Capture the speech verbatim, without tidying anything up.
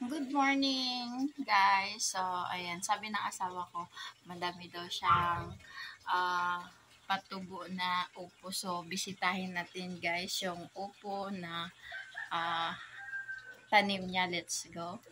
Good morning, guys. So, ayan, sabi ng asawa ko, madami daw siyang uh, patubo na upo. So, bisitahin natin, guys, yung upo na uh, tanim niya. Let's go.